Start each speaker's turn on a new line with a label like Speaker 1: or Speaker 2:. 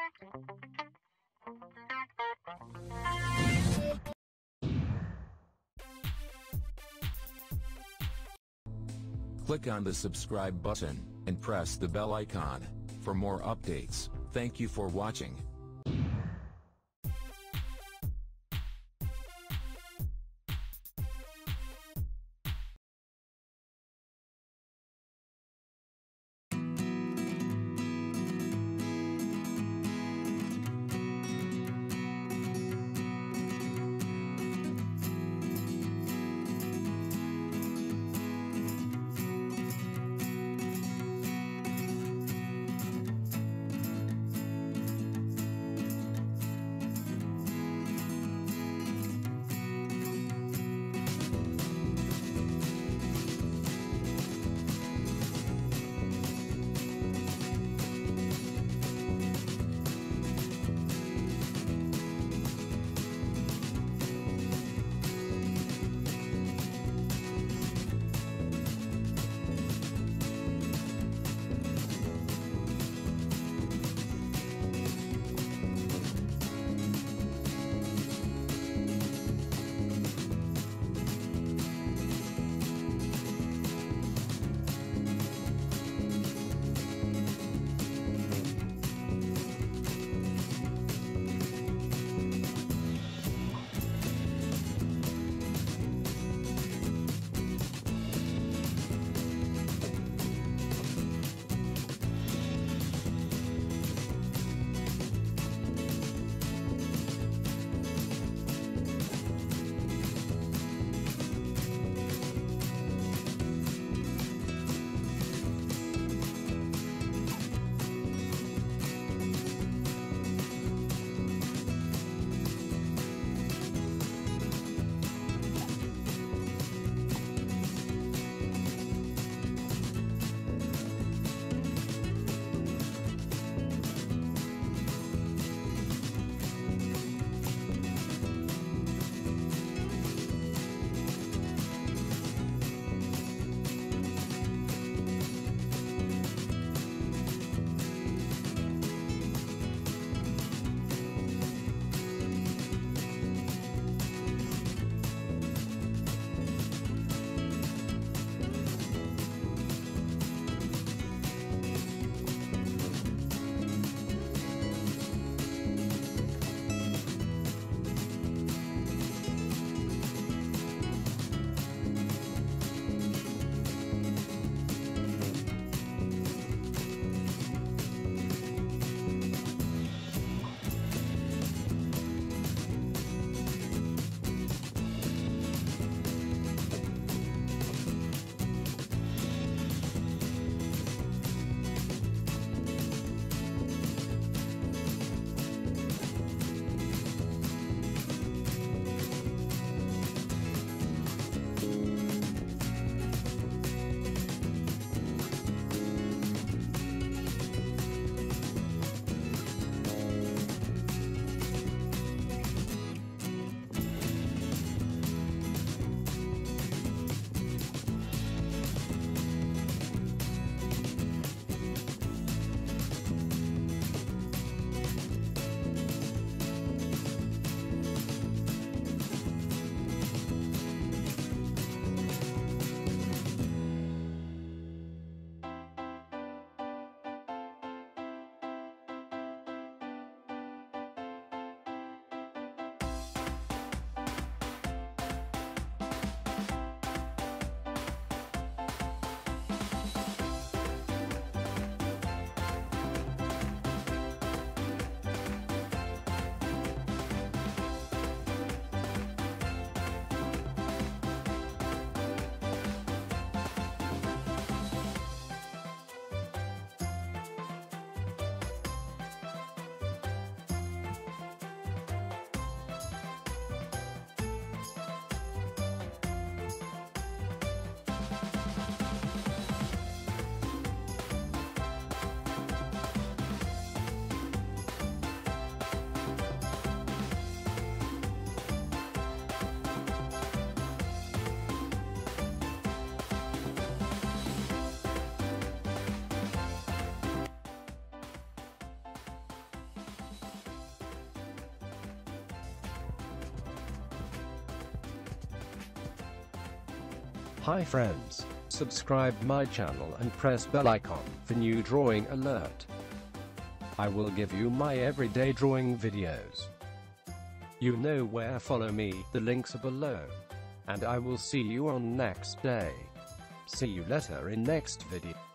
Speaker 1: Click on the subscribe button, and press the bell icon for more updates. Thank you for watching.
Speaker 2: Hi friends, subscribe my channel and press bell icon for new drawing alert. I will give you my everyday drawing videos. You know where, follow me, the links are below. And I will see you on next day. See you later in next video.